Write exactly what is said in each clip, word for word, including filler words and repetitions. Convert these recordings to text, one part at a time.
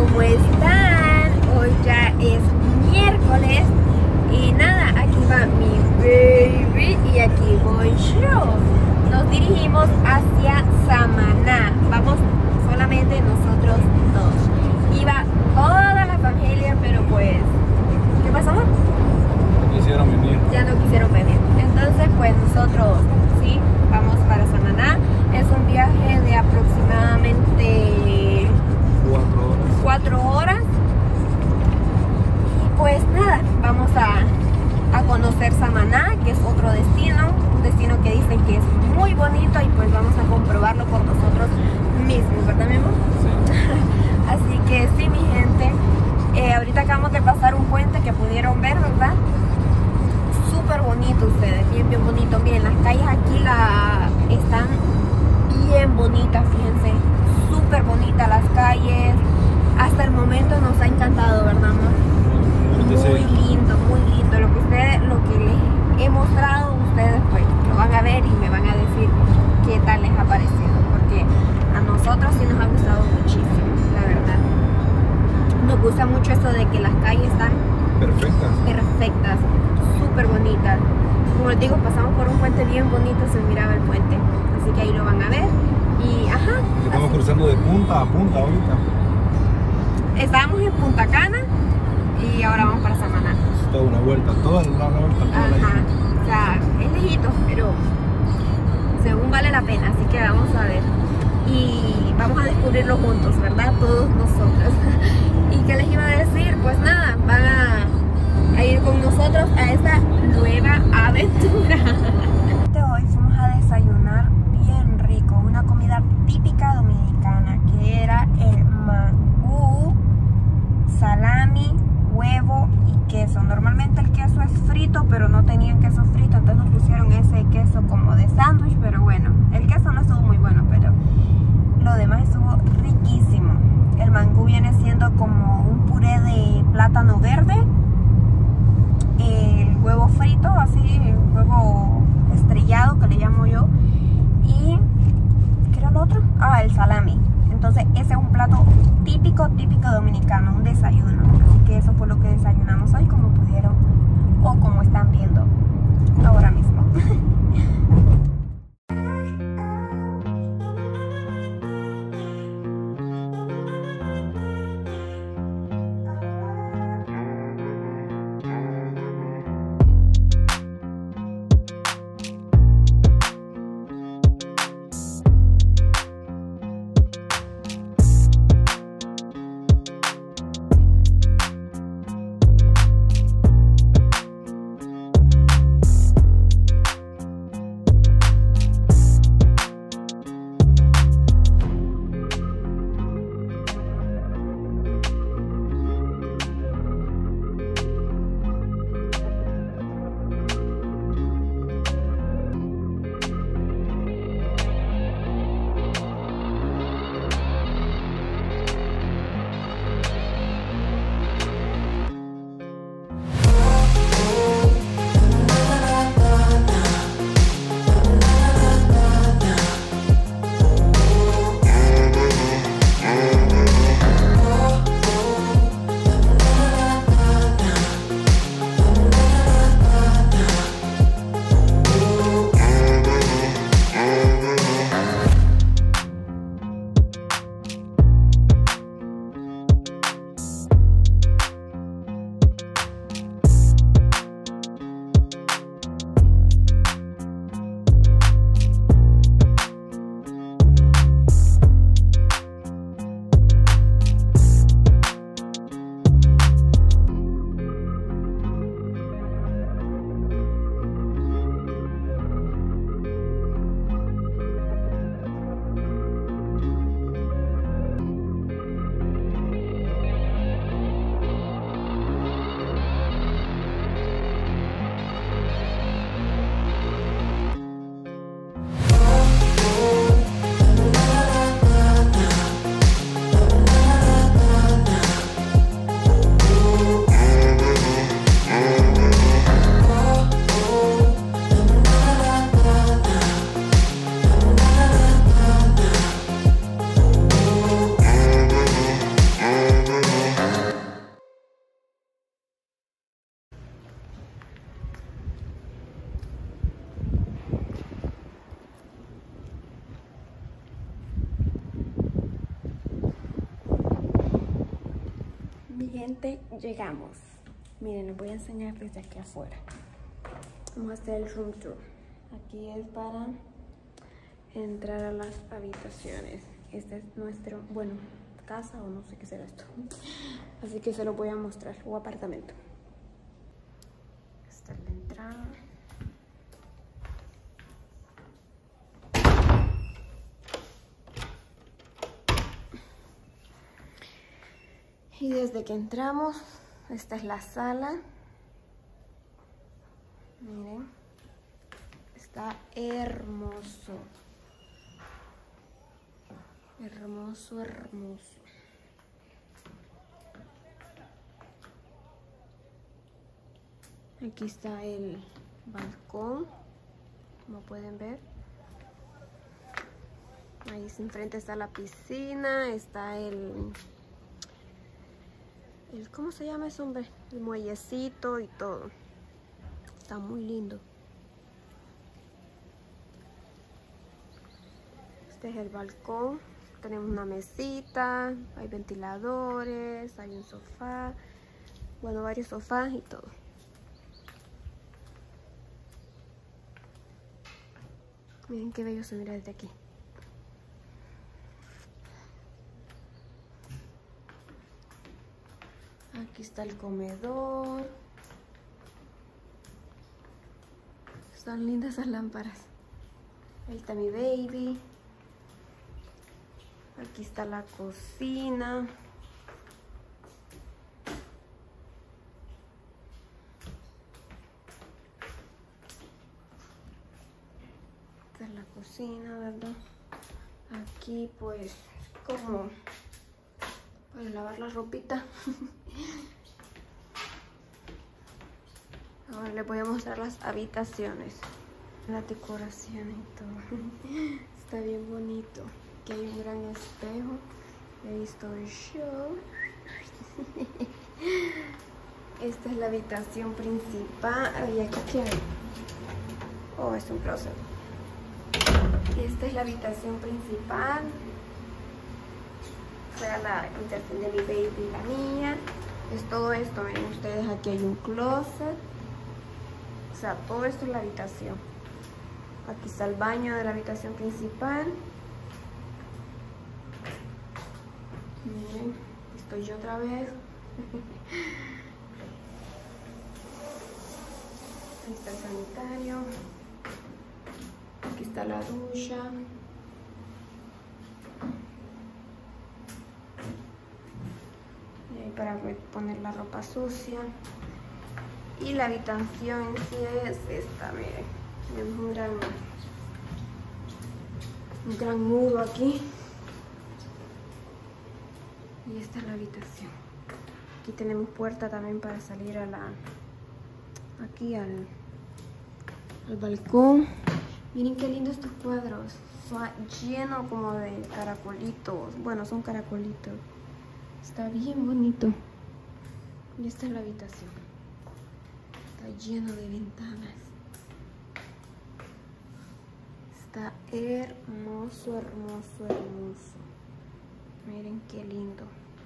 ¿cómo están? Hoy ya es miércoles y nada, aquí va mi baby y aquí voy yo. Nos dirigimos hacia Samaná, vamos solamente nosotros dos. Iba toda la familia, pero pues, ¿qué pasó? No quisieron venir. Ya no quisieron venir. Entonces pues nosotros, sí, vamos para Samaná. Es un viaje de aproximadamente Cuatro horas. cuatro horas. Y pues nada, vamos a, a conocer Samaná, que es otro destino, un destino que dicen que es muy bonito y pues vamos a comprobarlo por nosotros mismos, ¿verdad, mi amor? Sí. Así que sí, mi gente, eh, ahorita acabamos de pasar un puente que pudieron ver, ¿verdad? Súper bonito ustedes, bien, bien bonito. Miren, las calles aquí la, están bien bonitas, fíjense, súper bonitas las calles. Hasta el momento nos ha encantado, ¿verdad, amor? Muy lindo, muy lindo. Lo que ustedes, lo que les he mostrado, ustedes pues lo van a ver y me van a decir qué tal les ha parecido, porque a nosotros sí nos ha gustado muchísimo, la verdad. Nos gusta mucho eso de que las calles están Perfectas. perfectas, súper bonitas. Como les digo, pasamos por un puente bien bonito, se miraba el puente, así que ahí lo van a ver. Y ajá, Estamos así. cruzando de punta a punta ahorita. Estábamos en Punta Cana y ahora vamos para Samaná. Es toda una vuelta, toda la vuelta, toda la Ajá, isla. o sea, es lejito, pero según vale la pena, así que vamos a ver. Y vamos a descubrirlo juntos, ¿verdad? Todos nosotros. ¿Y qué les iba a decir? Pues nada, van a, a ir con nosotros a esta nueva aventura. Hoy fuimos a desayunar bien rico, una comida típica dominicana, que era el mangú, salami, huevo y queso. Normalmente el queso es frito, pero no tenían queso frito, entonces nos pusieron ese queso como de sándwich, pero bueno, el queso no estuvo muy bueno, pero lo demás estuvo riquísimo. El mangú viene siendo como un puré de plátano verde, el huevo frito, así, huevo estrellado que le llamo yo, y ¿qué era lo otro? Ah, el salami. Entonces ese es un plato típico, típico dominicano, un desayuno. Así que eso fue lo que desayunamos hoy, como pudieron o como están viendo ahora mismo. finalmente llegamos. Miren, les voy a enseñar desde aquí afuera. Vamos a hacer el room tour. Aquí es para entrar a las habitaciones. Este es nuestro, bueno, casa o no sé qué será esto. Así que se lo voy a mostrar, o apartamento. Esta es la entrada. Y desde que entramos, esta es la sala. Miren, está hermoso. Hermoso, hermoso. Aquí está el balcón, como pueden ver. Ahí enfrente está la piscina, está el, el ¿cómo se llama ese hombre? El muellecito y todo. Está muy lindo. Este es el balcón. Tenemos una mesita, hay ventiladores, hay un sofá, bueno, varios sofás y todo. Miren qué bello se mira desde aquí. Aquí está el comedor. Están lindas esas lámparas. Ahí está mi baby. Aquí está la cocina. Esta es la cocina, ¿verdad? Aquí pues como para lavar la ropita. Ahora les voy a mostrar las habitaciones, la decoración y todo. Está bien bonito. Aquí hay un gran espejo. Ahí está el show. Esta es la habitación principal. ¿Y aquí qué hay? Oh, es un closet. Esta es la habitación principal. O sea, la habitación de mi baby y la mía. Es todo esto. Miren ustedes, aquí hay un closet. O sea, todo esto es la habitación. Aquí está el baño de la habitación principal. Miren, estoy yo otra vez. Ahí está el sanitario. Aquí está la ducha. Y ahí para poner la ropa sucia. Y la habitación en sí es esta, miren. Tenemos un gran, un gran mudo aquí. Y esta es la habitación. Aquí tenemos puerta también para salir a la, aquí al, al balcón. Miren qué lindos estos cuadros. Son lleno como de caracolitos. Bueno, son caracolitos. Está bien bonito. Y esta es la habitación. Está lleno de ventanas. Está hermoso, hermoso, hermoso. Miren qué lindo.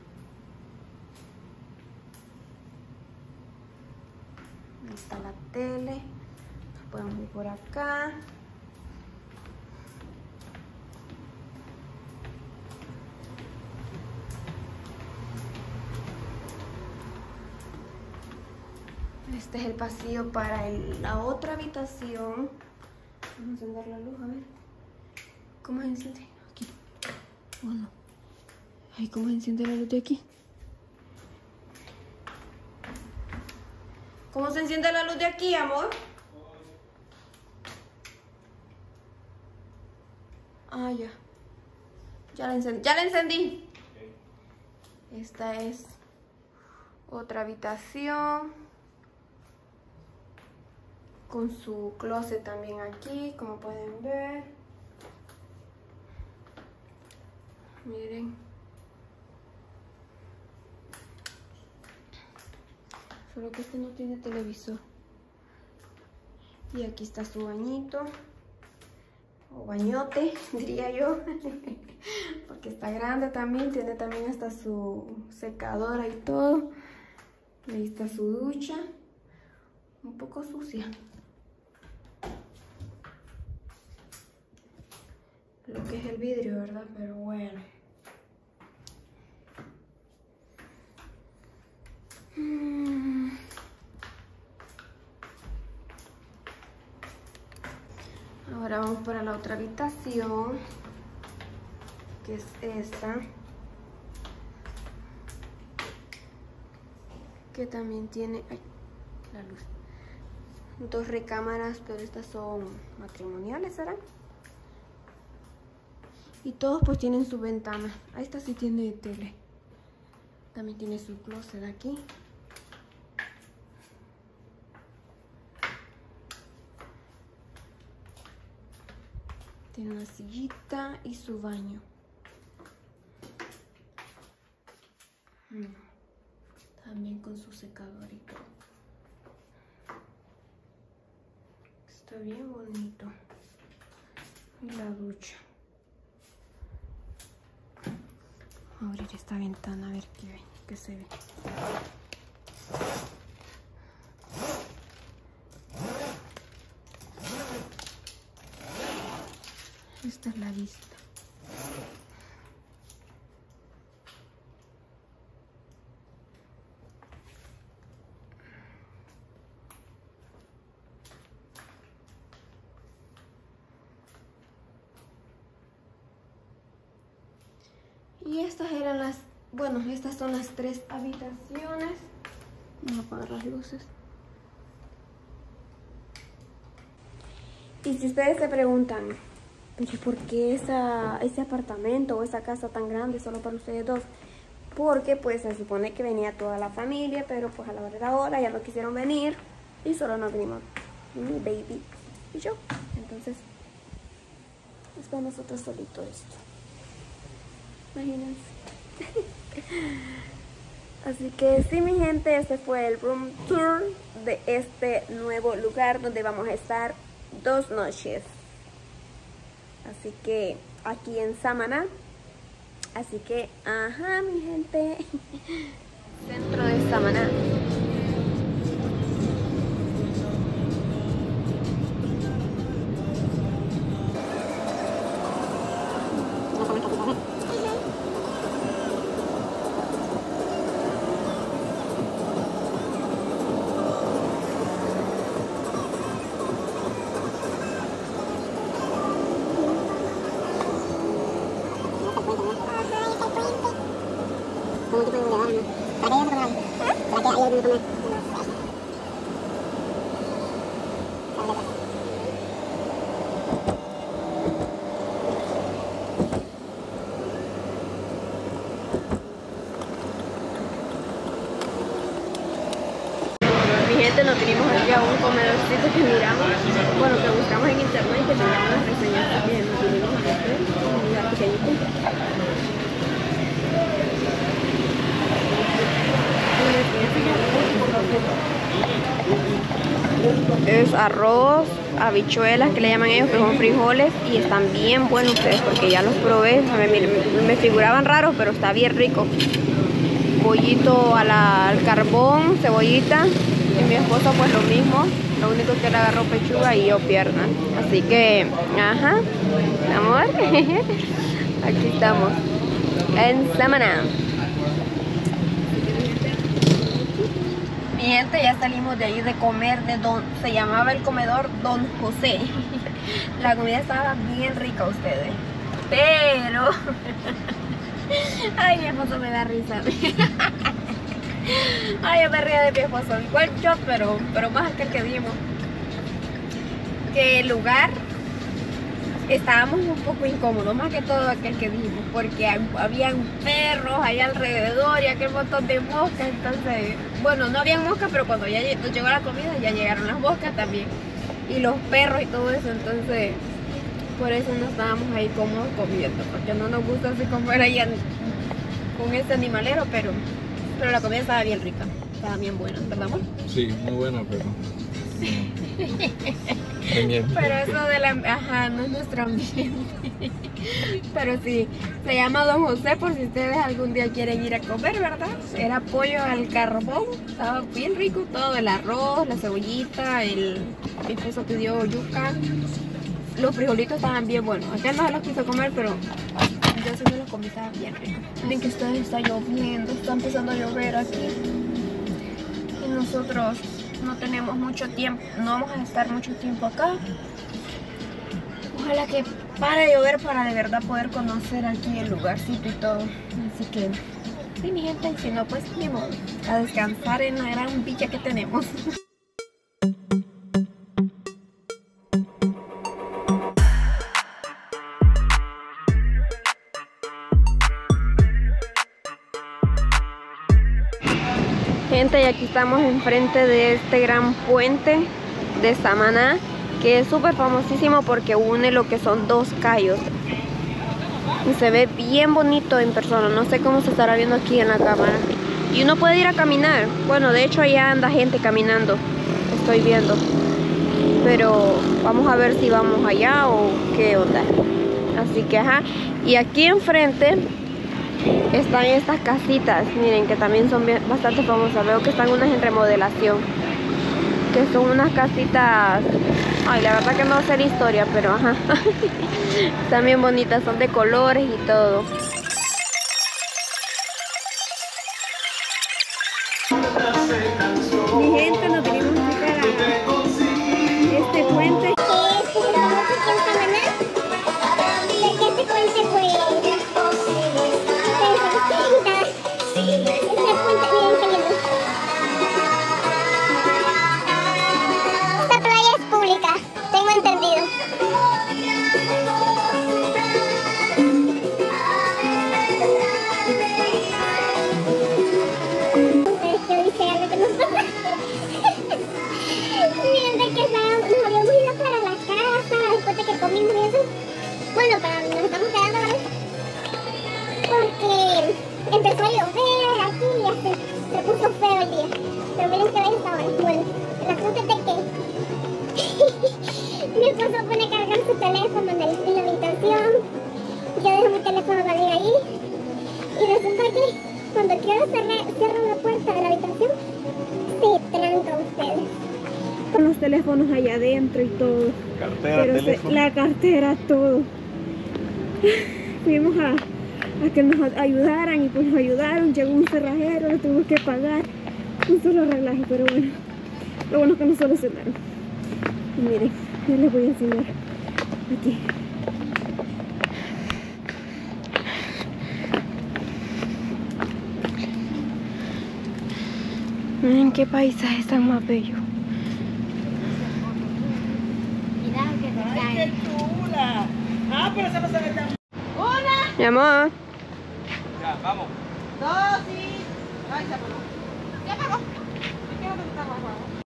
Ahí está la tele. Nos podemos ir por acá. Este es el pasillo para el, la otra habitación. Vamos a encender la luz, a ver. ¿Cómo se enciende? Aquí. Oh, no. Ay, ¿cómo se enciende la luz de aquí? ¿Cómo se enciende la luz de aquí, amor? Ah, ya. Ya la encendí. ¡Ya la encendí! Esta es otra habitación. Con su closet también aquí, como pueden ver. Miren. Solo que este no tiene televisor. Y aquí está su bañito. O bañote, diría yo. Porque está grande también. Tiene también hasta su secadora y todo. Ahí está su ducha. Un poco sucia. Lo que es el vidrio, ¿verdad? Pero bueno. Mm. Ahora vamos para la otra habitación, que es esta, que también tiene ay, la luz, dos recámaras, pero estas son matrimoniales, ¿será? Y todos pues tienen su ventana. Ah, esta sí tiene tele. También tiene su closet aquí. Tiene una sillita y su baño. Mm. También con su secador y todo. Está bien bonito. Y la ducha. Voy a abrir esta ventana a ver qué, qué se ve. Esta es la vista. Y estas eran las, bueno, estas son las tres habitaciones. Vamos a apagar las luces. Y si ustedes se preguntan, pero ¿por qué esa, ese apartamento o esa casa tan grande solo para ustedes dos? Porque pues se supone que venía toda la familia, pero pues a la hora de la hora ya no quisieron venir y solo nos vinimos mi baby y yo. Entonces es para nosotros solito esto. Imagínense. Así que sí, mi gente, este fue el room tour de este nuevo lugar donde vamos a estar dos noches. Así que aquí en Samaná. Así que, ajá, mi gente. Centro de Samaná. Nos vinimos aquí a un comedorcito que miramos, bueno, que buscamos en internet y que teníamos las reseñas también. Nos vinimos a este, un lugar pequeñito. Es arroz, habichuelas que le llaman ellos, que son frijoles, y están bien buenos ustedes porque ya los probé. Me, me, me figuraban raros, pero está bien rico. Pollito a la, al carbón, cebollita. Y mi esposo pues lo mismo, lo único que le agarró pechuga y yo pierna. Así que, ajá, amor, aquí estamos, en Samaná. Mi gente, ya salimos de ahí de comer, de don, se llamaba el comedor Don José. La comida estaba bien rica ustedes, pero, ay, mi esposo me da risa. Ay, yo me río de mi esposo, igual yo, pero, pero más que el que vimos. Que el lugar estábamos un poco incómodos, más que todo aquel que vimos, porque habían perros ahí alrededor y aquel montón de moscas. Entonces, bueno, no habían moscas, pero cuando ya nos llegó la comida ya llegaron las moscas también, y los perros y todo eso. Entonces, por eso no estábamos ahí cómodos comiendo, porque no nos gusta así comer allá con ese animalero, pero Pero la comida estaba bien rica, estaba bien buena, ¿verdad, amor? Sí, muy buena, pero... No. De mi ambiente. Pero eso de la... Ajá, no es nuestro ambiente. Pero sí, se llama Don José por si ustedes algún día quieren ir a comer, ¿verdad? Era pollo al carbón, estaba bien rico todo, el arroz, la cebollita, el... mi esposo pidió yuca. Los frijolitos estaban bien buenos. Acá no se los quiso comer, pero yo sí me los comí, estaban bien ricos. Miren que está, está lloviendo, está empezando a llover aquí. Y nosotros no tenemos mucho tiempo, no vamos a estar mucho tiempo acá. Ojalá que pare de llover para de verdad poder conocer aquí el lugarcito y todo. Así que, sí, mi gente, y si no, pues ni modo, a descansar en la gran villa que tenemos. Gente, y aquí estamos enfrente de este gran puente de Samaná, que es súper famosísimo porque une lo que son dos cayos. Y se ve bien bonito en persona, no sé cómo se estará viendo aquí en la cámara. Y uno puede ir a caminar, bueno, de hecho allá anda gente caminando, estoy viendo. Pero vamos a ver si vamos allá o qué onda. Así que ajá, y aquí enfrente están estas casitas, miren, que también son bien, bastante famosas. Veo que están unas en remodelación, que son unas casitas, ay, la verdad que no sé la historia, pero ajá, están bien bonitas, son de colores y todo. Mi gente, nos venimos a a este puente. Bueno, pero nos estamos quedando, ¿verdad? Porque empezó a llover aquí y ya se, se puso feo el día. Pero miren que bello está ahora. Bueno, el asunto es de que mi esposo pone a cargar su teléfono en, el, en la habitación. Yo dejo mi teléfono también ahí. Y resulta que cuando quiero cerrar, cerrar la puerta de la habitación, se tranca ustedes. Con los teléfonos allá adentro y todo. Cartera, Pero teléfono. se, la cartera, todo. Fuimos a, a que nos ayudaran y pues nos ayudaron. Llegó un cerrajero, lo tuvimos que pagar. Un solo relajo, pero bueno. Lo bueno es que nos solucionaron. Y miren, yo les voy a enseñar aquí. Miren qué paisaje tan más bello. ¡Qué chula! Ah, pero esa no se ve tan... Una, Mi amor. Ya, vamos. dos y... Ay, se apagó. Se apagó. ¿Qué es lo que está abajo?